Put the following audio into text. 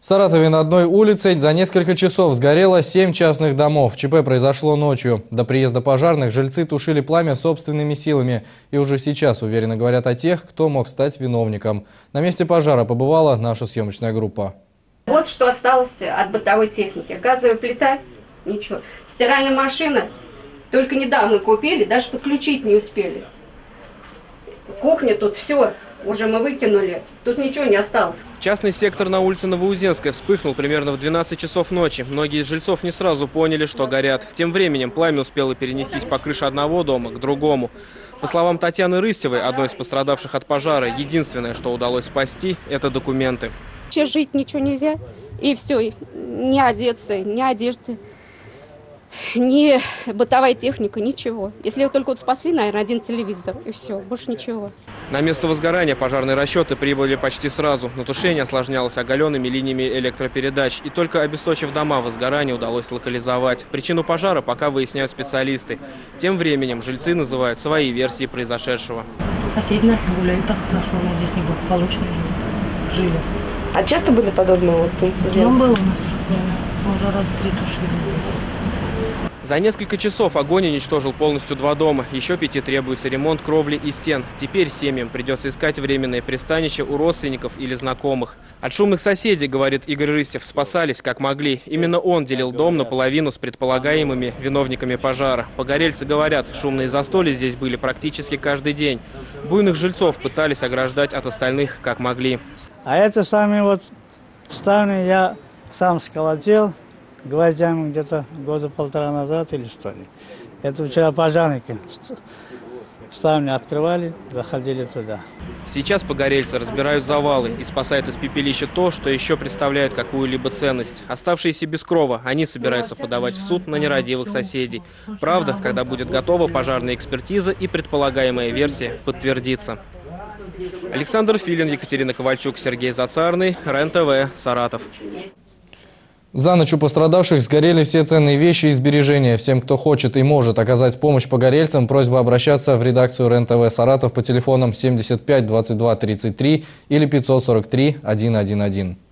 В Саратове на одной улице за несколько часов сгорело 7 частных домов. ЧП произошло ночью. До приезда пожарных жильцы тушили пламя собственными силами. И уже сейчас уверенно говорят о тех, кто мог стать виновником. На месте пожара побывала наша съемочная группа. Вот что осталось от бытовой техники. Газовая плита – ничего. Стиральная машина только недавно купили, даже подключить не успели. Кухня тут все. Уже мы выкинули. Тут ничего не осталось. Частный сектор на улице Новоузенская вспыхнул примерно в 12 часов ночи. Многие из жильцов не сразу поняли, что горят. Тем временем пламя успело перенестись по крыше одного дома к другому. По словам Татьяны Рыстевой, одной из пострадавших от пожара, единственное, что удалось спасти, это документы. Сейчас жить ничего нельзя. И все. Не одеться, ни одежды, ни бытовая техника, ничего. Если только вот спасли, наверное, один телевизор, и все, больше ничего. На место возгорания пожарные расчеты прибыли почти сразу, но тушение осложнялось оголенными линиями электропередач. И только обесточив дома, возгорание удалось локализовать. Причину пожара пока выясняют специалисты. Тем временем жильцы называют свои версии произошедшего. Соседи, наверное, гуляли так хорошо, у нас здесь неблагополучно жили. А часто были подобные вот инциденты? Ну, было у нас, мы уже раз 3 тушили здесь. За несколько часов огонь уничтожил полностью 2 дома. Еще 5 требуется ремонт кровли и стен. Теперь семьям придется искать временное пристанище у родственников или знакомых. От шумных соседей, говорит Игорь Рыстев, спасались как могли. Именно он делил дом наполовину с предполагаемыми виновниками пожара. Погорельцы говорят, шумные застолья здесь были практически каждый день. Буйных жильцов пытались ограждать от остальных как могли. А это сами вот ставни я сам сколотил. Гвоздями где-то года 1,5 назад или что ли. Это вчера пожарники ставни открывали, заходили туда. Сейчас погорельцы разбирают завалы и спасают из пепелища то, что еще представляет какую-либо ценность. Оставшиеся без крова, они собираются подавать в суд на нерадивых соседей. Правда, когда будет готова пожарная экспертиза и предполагаемая версия подтвердится. Александр Филин, Екатерина Ковальчук, Сергей Зацарный, РЕН-ТВ, Саратов. За ночь у пострадавших сгорели все ценные вещи и сбережения. Всем, кто хочет и может оказать помощь погорельцам, просьба обращаться в редакцию РЕН-ТВ Саратов по телефонам 75 22 33 или 543 111.